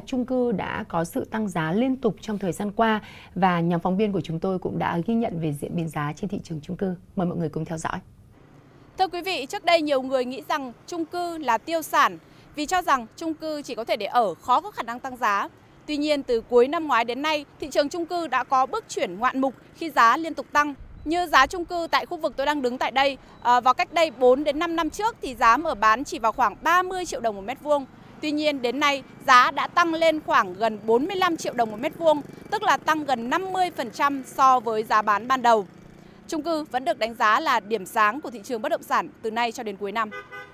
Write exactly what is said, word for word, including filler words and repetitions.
chung cư đã có sự tăng giá liên tục trong thời gian qua và nhóm phóng viên của chúng tôi cũng đã ghi nhận về diễn biến giá trên thị trường chung cư. Mời mọi người cùng theo dõi. Thưa quý vị, trước đây nhiều người nghĩ rằng chung cư là tiêu sản vì cho rằng chung cư chỉ có thể để ở, khó có khả năng tăng giá. Tuy nhiên, từ cuối năm ngoái đến nay, thị trường chung cư đã có bước chuyển ngoạn mục khi giá liên tục tăng. Như giá chung cư tại khu vực tôi đang đứng tại đây, à, vào cách đây bốn đến năm năm trước thì giá mở bán chỉ vào khoảng ba mươi triệu đồng một mét vuông. Tuy nhiên đến nay giá đã tăng lên khoảng gần bốn mươi lăm triệu đồng một mét vuông, tức là tăng gần năm mươi phần trăm so với giá bán ban đầu. Chung cư vẫn được đánh giá là điểm sáng của thị trường bất động sản từ nay cho đến cuối năm.